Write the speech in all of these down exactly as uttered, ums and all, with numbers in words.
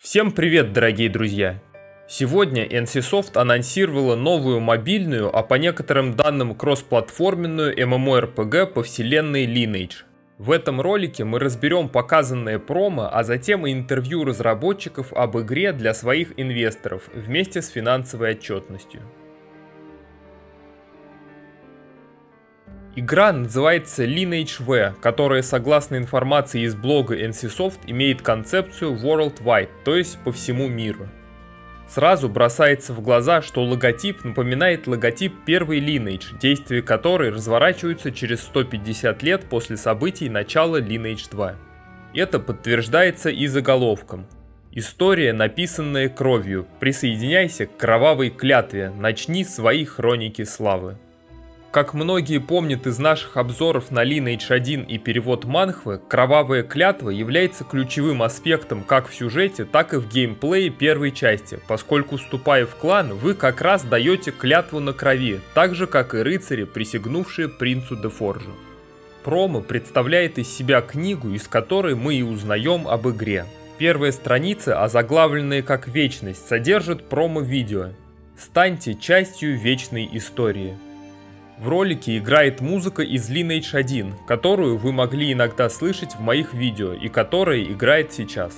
Всем привет, дорогие друзья! Сегодня эн си Soft анонсировала новую мобильную, а по некоторым данным кроссплатформенную MMORPG по вселенной Lineage. В этом ролике мы разберем показанное промо, а затем и интервью разработчиков об игре для своих инвесторов вместе с финансовой отчетностью. Игра называется Lineage ви, которая, согласно информации из блога эн си Soft, имеет концепцию Worldwide, то есть по всему миру. Сразу бросается в глаза, что логотип напоминает логотип первой Lineage, действия которой разворачиваются через сто пятьдесят лет после событий начала Lineage два. Это подтверждается и заголовком. История, написанная кровью. Присоединяйся к кровавой клятве, начни свои хроники славы. Как многие помнят из наших обзоров на Lineage один и перевод манхвы, кровавая клятва является ключевым аспектом как в сюжете, так и в геймплее первой части, поскольку, вступая в клан, вы как раз даете клятву на крови, так же как и рыцари, присягнувшие принцу де Форжу. Промо представляет из себя книгу, из которой мы и узнаем об игре. Первая страница, озаглавленная как «Вечность», содержит промо-видео. Станьте частью вечной истории. В ролике играет музыка из Lineage один, которую вы могли иногда слышать в моих видео и которая играет сейчас.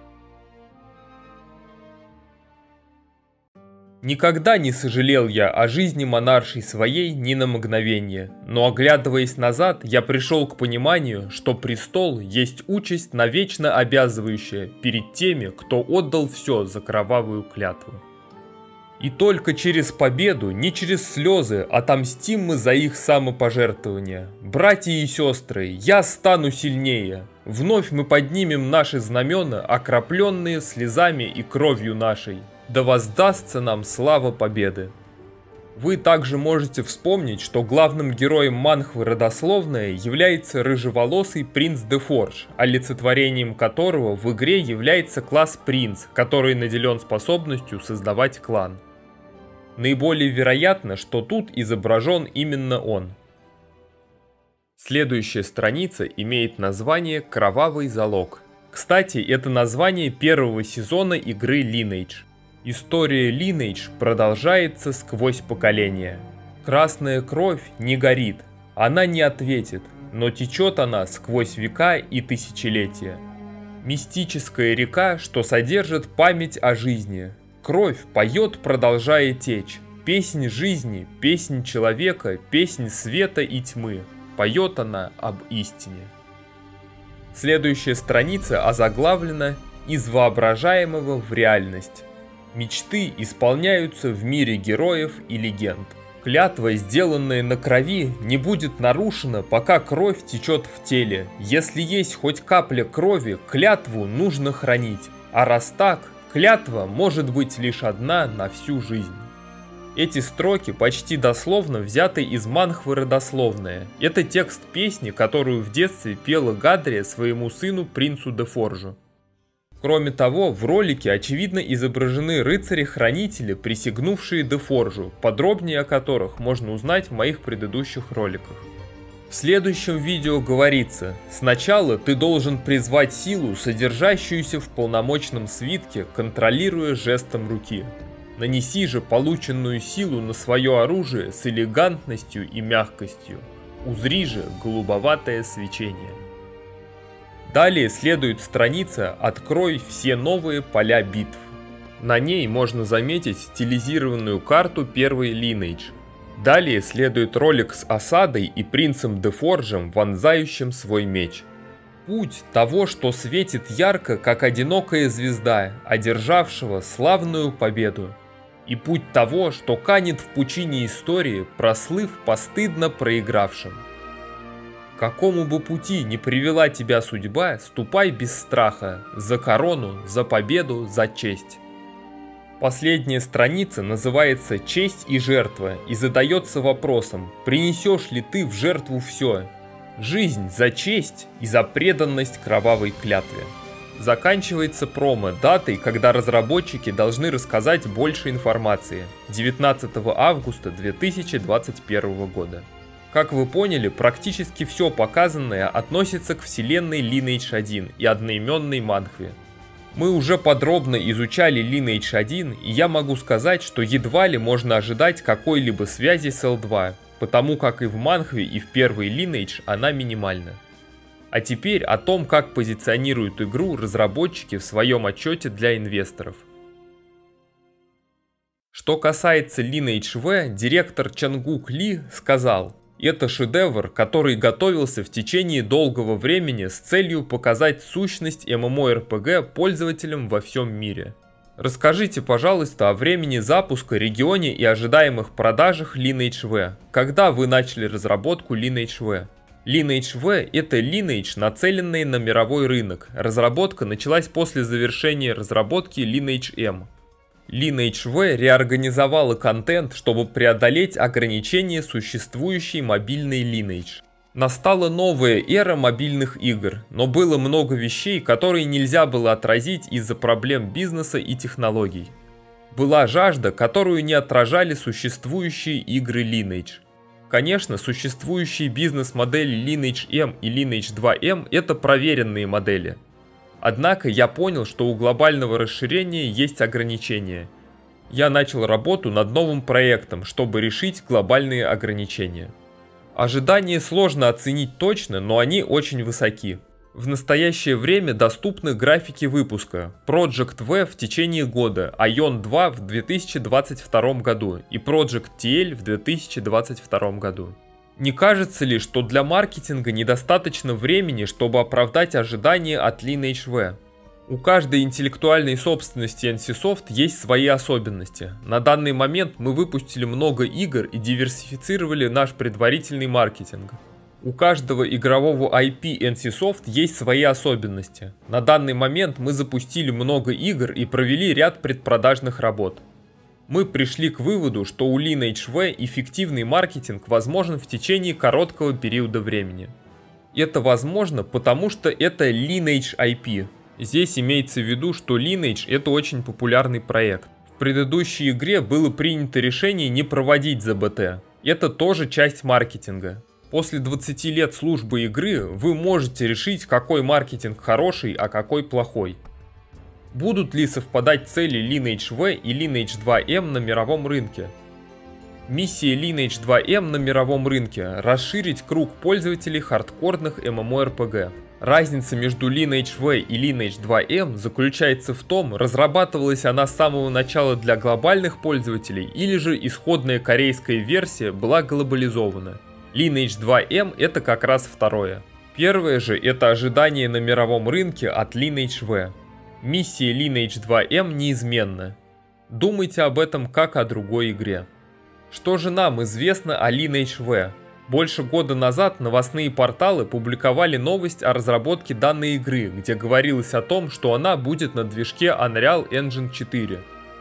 Никогда не сожалел я о жизни монаршей своей ни на мгновение, но оглядываясь назад, я пришел к пониманию, что престол есть участь навечно обязывающая перед теми, кто отдал все за кровавую клятву. И только через победу, не через слезы, отомстим мы за их самопожертвование. Братья и сестры, я стану сильнее. Вновь мы поднимем наши знамена, окропленные слезами и кровью нашей. Да воздастся нам слава победы. Вы также можете вспомнить, что главным героем манхвы родословная является рыжеволосый принц де Форж, олицетворением которого в игре является класс принц, который наделен способностью создавать клан. Наиболее вероятно, что тут изображен именно он. Следующая страница имеет название «Кровавый залог». Кстати, это название первого сезона игры Lineage. История Lineage продолжается сквозь поколения. Красная кровь не горит, она не ответит, но течет она сквозь века и тысячелетия. Мистическая река, что содержит память о жизни. Кровь поет, продолжая течь. Песнь жизни, песнь человека, песнь света и тьмы. Поет она об истине. Следующая страница озаглавлена «Из воображаемого в реальность». Мечты исполняются в мире героев и легенд. Клятва, сделанная на крови, не будет нарушена, пока кровь течет в теле. Если есть хоть капля крови, клятву нужно хранить. А раз так, клятва может быть лишь одна на всю жизнь. Эти строки почти дословно взяты из манхвы родословная. Это текст песни, которую в детстве пела Гадрия своему сыну принцу де Форжу. Кроме того, в ролике очевидно изображены рыцари-хранители, присягнувшие де Форжу, подробнее о которых можно узнать в моих предыдущих роликах. В следующем видео говорится: сначала ты должен призвать силу, содержащуюся в полномочном свитке, контролируя жестом руки. Нанеси же полученную силу на свое оружие с элегантностью и мягкостью. Узри же голубоватое свечение. Далее следует страница «Открой все новые поля битв». На ней можно заметить стилизированную карту первой Lineage. Далее следует ролик с осадой и принцем де Форжем, вонзающим свой меч. Путь того, что светит ярко, как одинокая звезда, одержавшего славную победу. И путь того, что канет в пучине истории, прослыв постыдно проигравшим. Какому бы пути ни привела тебя судьба, ступай без страха, за корону, за победу, за честь. Последняя страница называется «Честь и жертва» и задается вопросом: принесешь ли ты в жертву все? Жизнь за честь и за преданность кровавой клятве. Заканчивается промо датой, когда разработчики должны рассказать больше информации – девятнадцатого августа две тысячи двадцать первого года. Как вы поняли, практически все показанное относится к вселенной Lineage один и одноименной манхве. Мы уже подробно изучали Lineage один, и я могу сказать, что едва ли можно ожидать какой-либо связи с эл два, потому как и в манхве, и в первой Lineage она минимальна. А теперь о том, как позиционируют игру разработчики в своем отчете для инвесторов. Что касается Lineage ви, директор Чангук Ли сказал: «Это шедевр, который готовился в течение долгого времени с целью показать сущность MMORPG пользователям во всем мире». Расскажите, пожалуйста, о времени запуска, регионе и ожидаемых продажах Lineage ви. Когда вы начали разработку Lineage ви? Lineage ви – это Lineage, нацеленный на мировой рынок. Разработка началась после завершения разработки Lineage эм. Lineage ви реорганизовала контент, чтобы преодолеть ограничения существующей мобильной Lineage. Настала новая эра мобильных игр, но было много вещей, которые нельзя было отразить из-за проблем бизнеса и технологий. Была жажда, которую не отражали существующие игры Lineage. Конечно, существующие бизнес-модели Lineage эм и Lineage два эм – это проверенные модели. Однако я понял, что у глобального расширения есть ограничения. Я начал работу над новым проектом, чтобы решить глобальные ограничения. Ожидания сложно оценить точно, но они очень высоки. В настоящее время доступны графики выпуска: Project ви в течение года, Aion два в две тысячи двадцать втором году и Project ти эл в две тысячи двадцать втором году. Не кажется ли, что для маркетинга недостаточно времени, чтобы оправдать ожидания от Lineage ви? У каждой интеллектуальной собственности эн си Soft есть свои особенности. На данный момент мы выпустили много игр и диверсифицировали наш предварительный маркетинг. У каждого игрового ай пи эн си Soft есть свои особенности. На данный момент мы запустили много игр и провели ряд предпродажных работ. Мы пришли к выводу, что у Lineage ви эффективный маркетинг возможен в течение короткого периода времени. Это возможно, потому что это Lineage ай пи. Здесь имеется в виду, что Lineage — это очень популярный проект. В предыдущей игре было принято решение не проводить зэ бэ тэ. Это тоже часть маркетинга. После двадцати лет службы игры вы можете решить, какой маркетинг хороший, а какой плохой. Будут ли совпадать цели Lineage ви и Lineage два эм на мировом рынке? Миссия Lineage два эм на мировом рынке – расширить круг пользователей хардкорных MMORPG. Разница между Lineage ви и Lineage два эм заключается в том, разрабатывалась она с самого начала для глобальных пользователей или же исходная корейская версия была глобализована. Lineage два эм это как раз второе. Первое же это ожидание на мировом рынке от Lineage ви. Миссия Lineage два эм неизменна. Думайте об этом как о другой игре. Что же нам известно о Lineage ви? Больше года назад новостные порталы публиковали новость о разработке данной игры, где говорилось о том, что она будет на движке Unreal Engine четыре.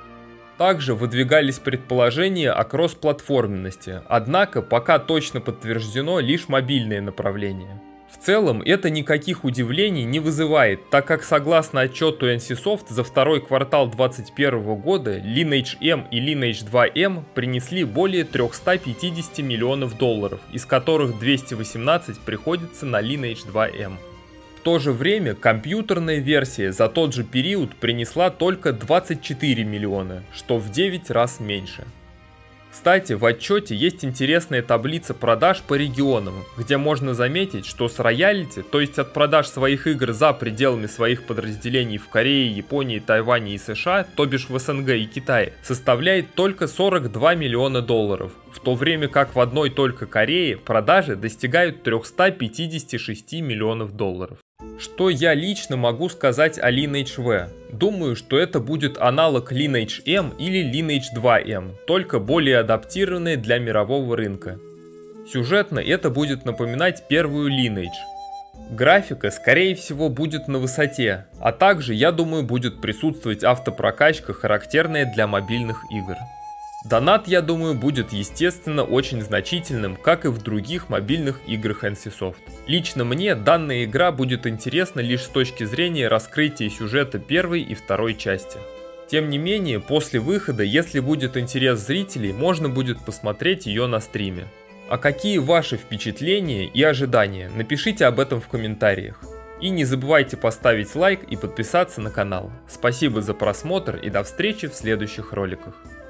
Также выдвигались предположения о кроссплатформенности, однако пока точно подтверждено лишь мобильное направление. В целом это никаких удивлений не вызывает, так как согласно отчету эн си Soft за второй квартал две тысячи двадцать первого года Lineage эм и Lineage два эм принесли более трёхсот пятидесяти миллионов долларов, из которых двести восемнадцать приходится на Lineage два эм. В то же время компьютерная версия за тот же период принесла только двадцать четыре миллиона, что в девять раз меньше. Кстати, в отчете есть интересная таблица продаж по регионам, где можно заметить, что с роялити, то есть от продаж своих игр за пределами своих подразделений в Корее, Японии, Тайване и США, то бишь в эс эн гэ и Китае, составляет только сорок два миллиона долларов, в то время как в одной только Корее продажи достигают трёхсот пятидесяти шести миллионов долларов. Что я лично могу сказать о Lineage ви? Думаю, что это будет аналог Lineage эм или Lineage два эм, только более адаптированный для мирового рынка. Сюжетно это будет напоминать первую Lineage. Графика, скорее всего, будет на высоте, а также, я думаю, будет присутствовать автопрокачка, характерная для мобильных игр. Донат, я думаю, будет естественно очень значительным, как и в других мобильных играх эн си Soft. Лично мне данная игра будет интересна лишь с точки зрения раскрытия сюжета первой и второй части. Тем не менее, после выхода, если будет интерес зрителей, можно будет посмотреть ее на стриме. А какие ваши впечатления и ожидания? Напишите об этом в комментариях. И не забывайте поставить лайк и подписаться на канал. Спасибо за просмотр и до встречи в следующих роликах.